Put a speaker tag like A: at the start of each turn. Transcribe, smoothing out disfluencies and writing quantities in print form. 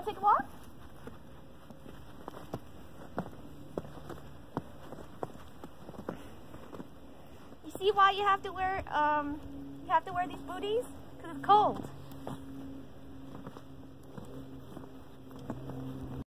A: take a walk? You see why you have to wear these booties? Because it's cold.